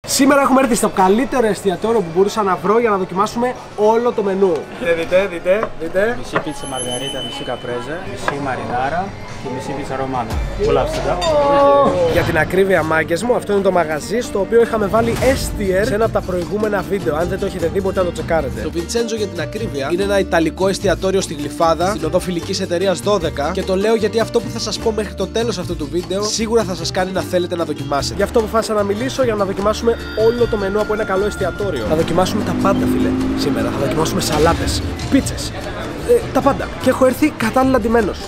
Σήμερα έχουμε έρθει στο καλύτερο εστιατόριο που μπορούσα να βρω για να δοκιμάσουμε όλο το μενού. Δείτε. Μισή πίτσα μαργαρίτα, μισή καπρέζα, μισή μαρινάρα και μισή πίτσα ρομάνα. Πολλά ψητά. Για την ακρίβεια, μάγκες μου, αυτό είναι το μαγαζί στο οποίο είχαμε βάλει STR σε ένα από τα προηγούμενα βίντεο. Αν δεν το έχετε δει, μπορείτε να το τσεκάρετε. Το Vincenzo, για την ακρίβεια, είναι ένα ιταλικό εστιατόριο στη Γλυφάδα, στην οδό Φιλικής Εταιρείας 12. Και το λέω γιατί αυτό που θα σας πω μέχρι το τέλος αυτού του βίντεο σίγουρα θα σας κάνει να θέλετε να δοκιμάσετε. Γι' αυτό αποφάσισα να μιλήσω για να δοκιμάσουμε όλο το μενού από ένα καλό εστιατόριο. Θα δοκιμάσουμε τα πάντα, φίλε. Σήμερα θα δοκιμάσουμε σαλάτες, πίτσες, τα πάντα. Και έχω έρθει κατάλληλα ντυμένος.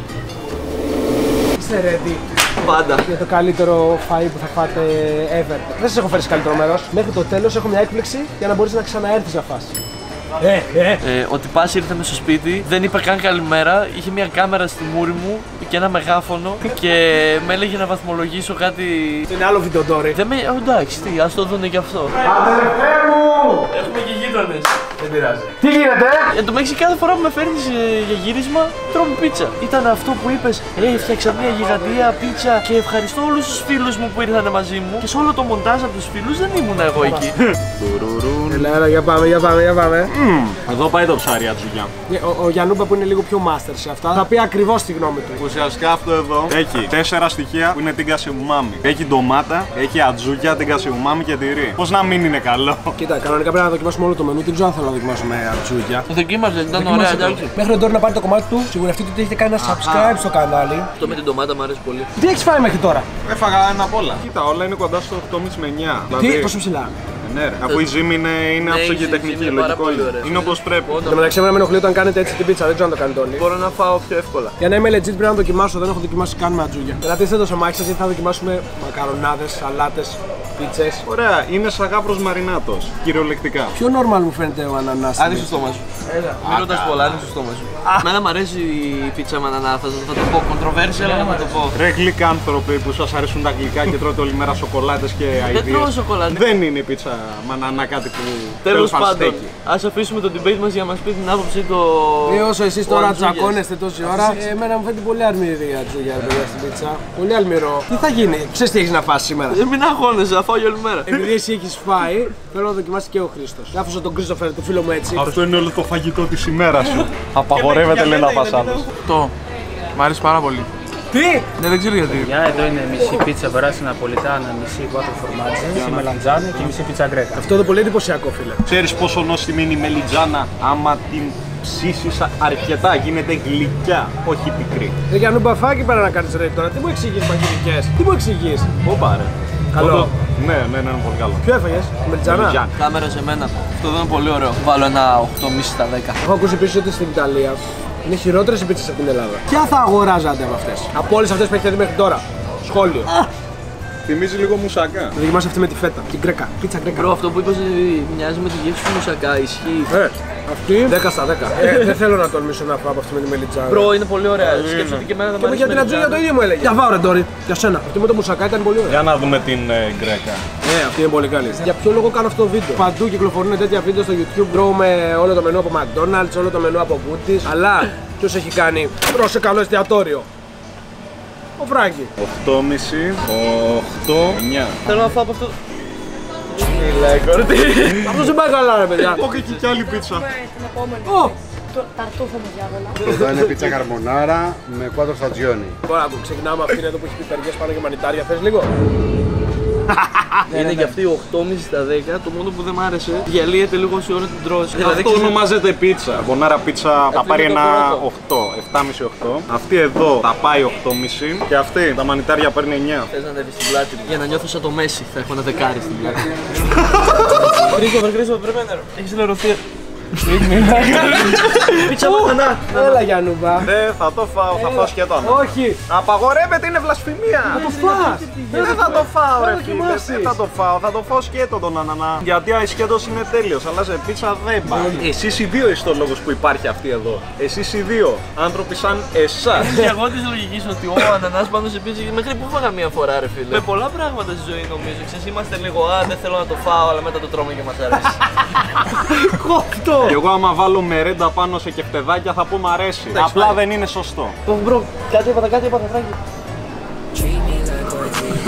Είστε ready? Πάντα. Για το καλύτερο φαΐ που θα φάτε ever. Δεν σας έχω φέρει σε καλύτερο μέρος. Μέχρι το τέλος έχω μια έκπληξη για να μπορείς να ξαναέρθεις να φας. Ο τυπάς ήρθε μες στο σπίτι, δεν είπε καν καλημέρα, είχε μια κάμερα στη μούρη μου και ένα μεγάφωνο και με έλεγε να βαθμολογήσω κάτι. Είναι άλλο βίντεο τώρα. Δεν με. Εντάξει, τι, ας το δούνε κι αυτό. Αδερφέ μου! Έχουμε και γείτονες. Δεν πειράζει. Τι γίνεται? Εν τω μεταξύ, κάθε φορά που με φέρνεις για γύρισμα, τρώμε πίτσα. Ήταν αυτό που είπες, έφτιαξα μια γιγαντία πίτσα και ευχαριστώ όλους τους φίλους μου που ήρθαν μαζί μου. Και σε όλο το μοντάζ από τους φίλους δεν ήμουν εγώ εκεί. Έλα, για πάμε. Εδώ πάει το ψάρι, ατζουγιά. Ο Γιαννούμπα που είναι λίγο πιο master σε αυτά θα πει ακριβώς τη γνώμη του. Ουσιαστικά αυτό εδώ έχει 4 στοιχεία που είναι τίγκα σε ουμάμι. Έχει ντομάτα, έχει ατζούκια, τίγκα σε ουμάμι και τυρί. Πώς να μην είναι καλό? Κοίτα, κανονικά πρέπει να δοκιμάσουμε όλο το μενού. Δεν ξέρω αν θέλω να δοκιμάσουμε ατζούκια. Το δοκίμαζε, ήταν ωραία, εντάξει. Μέχρι τώρα να πάρει το κομμάτι του, σιγουρευτείτε ότι έχετε κάνει ένα subscribe στο κανάλι. Αυτό με την ντομάτα μου αρέσει πολύ. Τι έχεις φάει μέχρι τώρα? Έφαγα ένα απ' όλα. Κοίτα, όλα είναι κοντά στο 8,5 με 9. Τι, τόσο ψηλά? Ναι, ρε. Αφού η ζύμη είναι άψογη τεχνική, λογικό είναι. Είναι όπως πρέπει. Εν τω μεταξύ, εμένα με ενοχλεί όταν κάνετε έτσι την πίτσα, δεν ξέρω αν το κάνετε όλοι. Μπορώ να φάω πιο εύκολα. Για να είμαι legit πρέπει να δοκιμάσω, δεν έχω δοκιμάσει καν με ατζούγια. Κρατήστε το σε μάχη σας γιατί θα δοκιμάσουμε μακαρονάδες, σαλάτες, πίτσες. Ωραία, είναι σαν γάβρος μαρινάτος, κυριολεκτικά. Πιο normal μου φαίνεται ο ανανάς. Άνοιξε το στόμα σου. Μην ρωτάς πολλά, άνοιξε το στόμα σου. Εμένα μου αρέσει η πίτσα με ανανά, θα το πω controversial, αλλά θα το πω. Ρε γλυκά άνθρωποι που σας αρέσουν τα γλυκά και τρώτε όλη μέρα σοκολάτες και αηδίες. Δεν τρώω σοκολάτα. Δεν είναι η πίτσα με ανανά κάτι που τέλος πάντων, ας αφήσουμε το debate μας για να μας πει την άποψη το. Όσο εσείς τώρα τσακώνεστε τόση ώρα, εμένα μου φαίνεται πολύ αρμυρή η ατζούγια στην πίτσα. Πολύ αλμυρό. Τι θα γίνει, ξέρεις τι έχεις να φας σήμερα? Μην αγχώνεσαι, θα φάω όλη μέρα. Επειδή εσύ έχεις φάει, θέλω να δοκιμάσει και ο Χρήστος. Άφησα τον Κρίστοφερ, το φίλο μου έτσι. Αυτό είναι όλο το φαγητό της ημέρας σου. Απαγορεύεται, λέει, να φας άλλος. Το. Μ' αρέσει πάρα πολύ. Τι! Ναι, δεν ξέρω γιατί. Εδώ είναι μισή πίτσα περάσει ναπολιτάνα, μισή κότο φορμάτζι, μισή μελαντζάνι και μισή πίτσα γκρέκα. Αυτό είναι πολύ εντυπωσιακό, φίλε. Ξέρεις πόσο νόστιμη είναι η μελιτζάνα? Άμα την ψήσεις αρκετά, γίνεται γλυκιά, όχι πικρή. Δεν για νουμπαφάκι πέρα να κάνεις ρε τώρα. Τι μου εξηγείς παγγελικές? Τι μου εξηγείς? Όπα ρε. Καλό. Ναι, είναι πολύ καλό. Ποιο έφαγες? Μελιτζάνα. Κάμερα σε μένα. Αυτό δεν είναι πολύ ωραίο. Βάλω ένα 8,5 στα 10. Έχω ακούσει επίσης ότι στην Ιταλία είναι χειρότερες οι πίτσες από την Ελλάδα. Ποια θα αγοράζατε από αυτές? Από όλες αυτές που έχετε δει μέχρι τώρα. Σχόλιο. Θυμίζει λίγο μουσακά. Θα δοκιμάσω αυτή με τη φέτα. Την γκρέκα. Πίτσα γκρέκα. Μπρο, αυτό που είπες μοιάζει με τη γεύση του μουσακά. Ισχύει. Αυτή 10 στα 10. Δεν θέλω να τολμήσω να πάω από αυτή με τη μελιτζάνα. Μπρο, είναι πολύ ωραία. Σκέψου ότι και εμένα θα Και για την ατζούγια το ίδιο μου έλεγε. Για βάω ρε Ντόρι. Για σένα. Αυτή με το μουσακά ήταν πολύ ωραία. Για να δούμε την γκρέκα. Ναι, αυτή είναι πολύ καλή. Για ποιο λόγο κάνω αυτό το βίντεο? Παντού κυκλοφορούν τέτοια βίντεο στο YouTube. Τρώμε όλο το μενού από McDonald's, όλο το μενού από Goodies. Αλλά ποιος έχει κάνει τρώσε καλό εστιατόριο? Ο Φράγκη. 8,5, 8, 9. Θέλω να φάω από αυτό. Αυτό δεν πάει καλά, ρε παιδιά. Όχι, εκεί κι άλλη πίτσα. Την επόμενη. Ταρτούφο με διάβολα. Εδώ είναι πίτσα καρμπονάρα με quattro stagioni. Τώρα ξεκινάμε αυτήν εδώ που έχει πιπεριές πάνω και μανιτάρια. Θες λίγο? Είναι και αυτή 8,5 στα 10. Το μόνο που δεν μ' άρεσε, διαλύεται λίγο όση ώρα την τρως. Αυτό ονομάζεται πίτσα. Καρμπονάρα πίτσα θα πάρει ένα 8, 7,5-8. Αυτή εδώ θα πάει 8,5 και αυτή τα μανιτάρια παίρνει 9. Θες να ανέβεις στην πλάτη μου? Για να νιώθω σαν το Μέση, θα έχω ένα δεκάρι στην πλάτη. Χρήστο, πρέπει νερό. Έχεις λερωθεί. Πίτσα μαχανά. Έλα Γιαννούμπα. Θα το φάω, θα φάω σχεδόν. Όχι. Απαγορεύεται, είναι βλασφημία. Θα το φας. Δεν θα το φάω, ρε φίλε. δοκιμάσεις. Δεν θα το φάω, θα το φάω σκέτο τον ανανά. Γιατί ο σκέτος είναι τέλειος, αλλά σε πίτσα δεν πάει. Εσείς οι δύο είστε ο λόγος που υπάρχει αυτή εδώ. Εσείς οι δύο άνθρωποι σαν εσάς. Και εγώ της λογικής ότι ο ανανάς πάνω σε πίτσα μέχρι που φάγα μία φορά, ρε φίλε. Με πολλά πράγματα στη ζωή νομίζω. Ξέρεις, είμαστε λίγο δεν θέλω να το φάω, αλλά μετά το τρώμε και μας αρέσει. Κόφτο. Και εγώ άμα βάλω μερέντα πάνω σε κεφτεδάκια θα πω μ' αρέσει. Απλά δεν είναι σωστό. Μπρο, κάτι έπαθα, Φράγκη.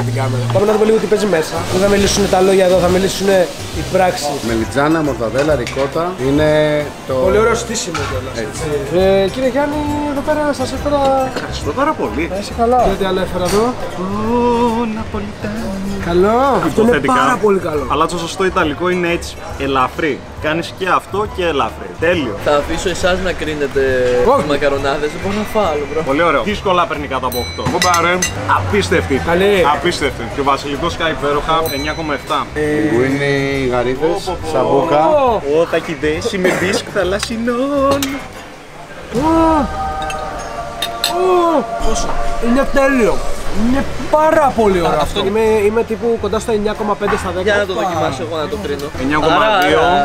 με την κάμερα. Πάμε να δούμε λίγο τι παίζει μέσα. Δεν θα μιλήσουν τα λόγια εδώ, θα μιλήσουν οι πράξεις. Μελιτζάνα, μορταδέλα, ρικότα. Είναι το. Πολύ ωραίο στήσιμο κιόλας. Κύριε Γιάννη, εδώ πέρα σας έφερα. Ευχαριστώ πάρα πολύ. Να είσαι καλά. Και τι άλλο έφερα εδώ. Καλό. Αυτό είναι πάρα πολύ καλό. Αλλά το σωστό ιταλικό είναι έτσι. Ελαφρύ. Κάνεις και αυτό και ελαφρύ. Τέλειο. Θα αφήσω εσάς να κρίνετε τις μακαρονάδες. Δεν μπορώ να φάω άλλο, μπρο. Πολύ ωραίο. Δύσκολα παίρνει κάτω από 8. Εγώ πάρε. Απίστευτη. Καλή. Απίστευτη. Και ο βασιλικός κάει υπέροχα. 9,7. Πιγκουίνι, γαρίδες, σαμπούκα. Ω, τακιδές με μπίσκ θαλασσινών. Είναι τέλειο. Είναι πάρα πολύ ωραίο αυτό. Είμαι τύπου κοντά στο 9,5 στα 10. Για να το δοκιμάσω εγώ να το κρίνω. 9,2.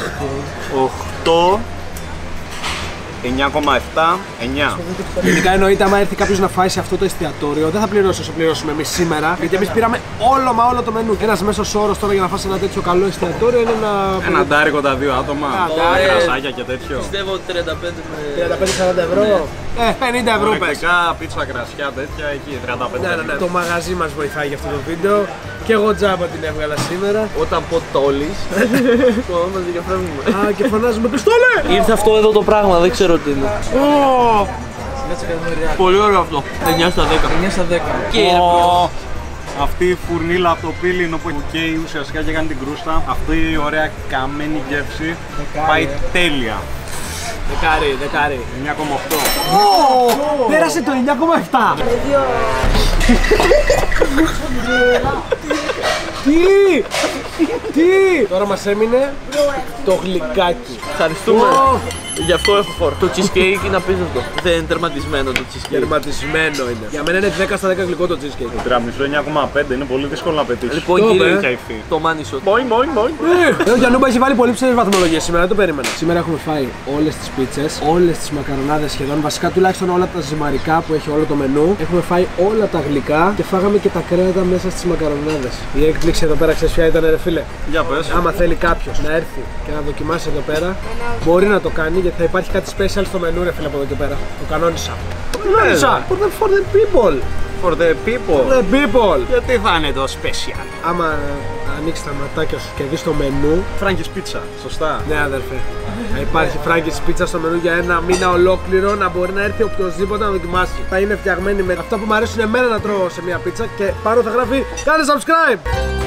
8. 9,7, 9. Γενικά εννοείται, άμα έρθει κάποιος να φάει σε αυτό το εστιατόριο, δεν θα πληρώσει όσο πληρώσουμε εμείς σήμερα. Γιατί εμείς πήραμε όλο το μενού. Ένας μέσος όρος τώρα για να φας ένα τέτοιο καλό εστιατόριο είναι ένα ντάρικο τα 2 άτομα. Κρασάκια και τέτοιο. Πιστεύω 35 με. 35-40 ευρώ. 50 ευρώ πες. Πίτσα, κρασιά, τέτοια εκεί 35. Ναι. Το μαγαζί μας βοηθάει για αυτό το βίντεο. Και εγώ τζάμπα την έβγαλα σήμερα. Όταν πω τόλις, φωνάζουμε και φεύγουμε. Α, και φωνάζουμε πιστόλε! Ήρθε αυτό εδώ το πράγμα, δεν ξέρω τι είναι. Πολύ ωραίο αυτό. 9 στα 10. 9 στα 10. Και αυτή η φουρνίλα από το πύλινο που καίει ουσιαστικά και κάνει την κρούστα. Αυτή η ωραία καμένη γεύση πάει τέλεια. Δεκάρι. 9,8. Πέρασε το 9,7. Τι! Τώρα μας έμεινε το γλυκάκι. Ευχαριστούμε. Γι' αυτό έχω χώρο. Το cheesecake είναι απίστευτο. Δεν είναι τερματισμένο το cheesecake. Τερματισμένο είναι. Για μένα είναι 10 στα 10 γλυκό το cheesecake. Το τυραμισού 9,5 είναι πολύ δύσκολο να πετύχει. Λοιπόν, κύριε, το μάνισο. Μόι. Ο Γιαννούμπα έχει βάλει πολύ ψηλές βαθμολογίες σήμερα, δεν το περίμενα. Σήμερα έχουμε φάει όλες τις πίτσες, όλες τις μακαρονάδες σχεδόν. Βασικά τουλάχιστον όλα τα ζυμαρικά που έχει όλο το μενού. Έχουμε φάει όλα τα γλυκά και φάγαμε και τα κρέατα μέσα στις μακαρονάδες. Η έκπληξη εδώ πέρα ξέρεις ποια ήταν, ρε φίλε. Για πες. Άμα θέλει κάποιος να έρθει και να δοκιμάσει εδώ πέρα, μπορεί να το κάνει γιατί θα υπάρχει κάτι special στο μενού, ρε φίλε, από εδώ και πέρα. Το κανόνισα. For the people. For the people. The people. Γιατί θα είναι το special. Άμα ανοίξει τα ματάκια σου και δεις το μενού. Φράγκης πίτσα, σωστά. Ναι, αδερφέ. Θα υπάρχει φράγκης πίτσα στο μενού για ένα μήνα ολόκληρο να μπορεί να έρθει οποιοδήποτε να δοκιμάσει. Θα είναι φτιαγμένη με αυτά που μου αρέσουν εμένα να τρώω σε μια πίτσα και πάνω θα γράφει κάνε subscribe.